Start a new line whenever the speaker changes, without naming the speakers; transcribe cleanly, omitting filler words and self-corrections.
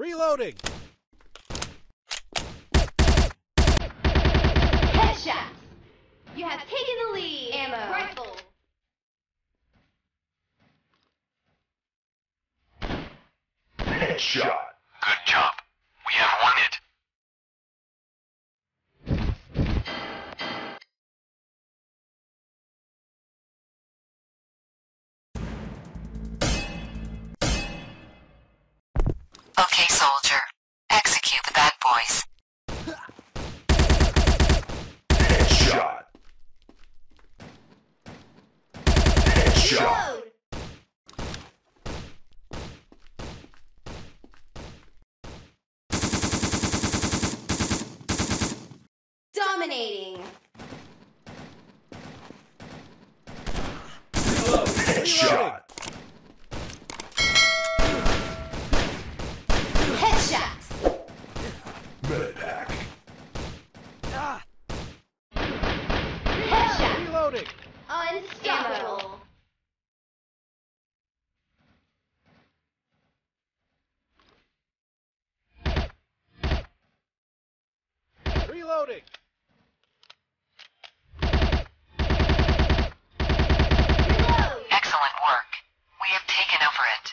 Reloading!
Headshot! You have taken the lead! Ammo! Rifle!
Headshot. Good job. We have won it.
Okay, soldier. Execute the bad boys.
Headshot. Headshot.
Reload! Dominating!
Headshot.
Headshot!
Medipack.
Headshot!
Reloading!
Unstoppable!
Reloading!
Reload!
Excellent work. We have taken over it.